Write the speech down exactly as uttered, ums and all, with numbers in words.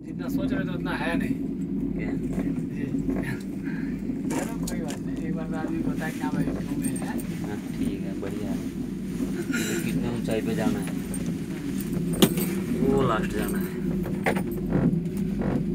जितना सोच रहे थे उतना है नहीं। क्या? जी चलो कोई बात नहीं, एक बार आदमी को बताया क्या भाई क्यों में है। हाँ ठीक है, बढ़िया है। तो कितने ऊंचाई पे जाना है? वो लास्ट जाना है।